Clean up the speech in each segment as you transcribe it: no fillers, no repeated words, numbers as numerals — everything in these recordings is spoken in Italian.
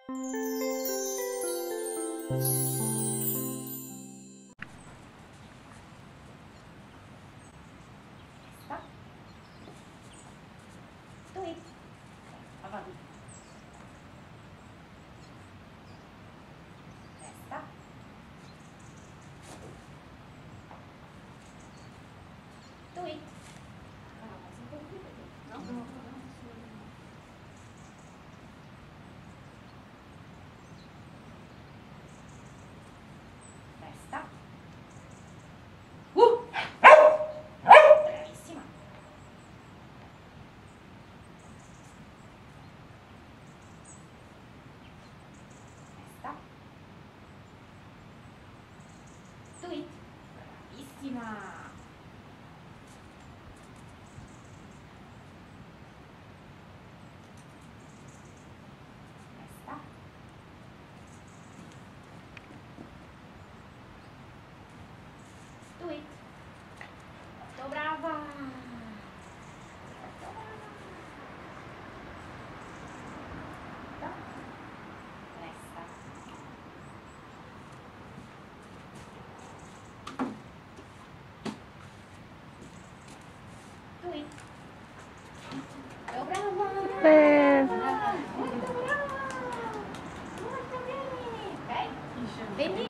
Do it. Avanti. Testa. Do it. No? No. Testa. Bravissima. Testa. Do it. Bravissima. Testa. Do it. Molto brava. Molto brava. Testa. Do it. Molto brava. Molto brava. Molto bene. Ok? Vedi?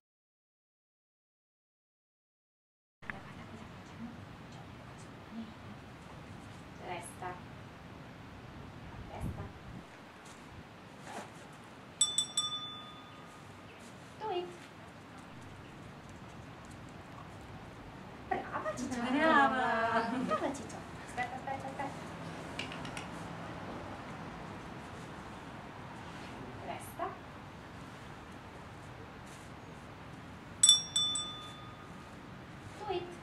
Testa. Testa. Do it. Brava Ciccio. Brava Ciccio. Aspetta. Resta. Do it.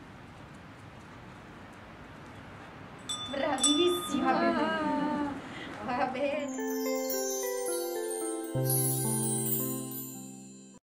Bravissima. Va bene.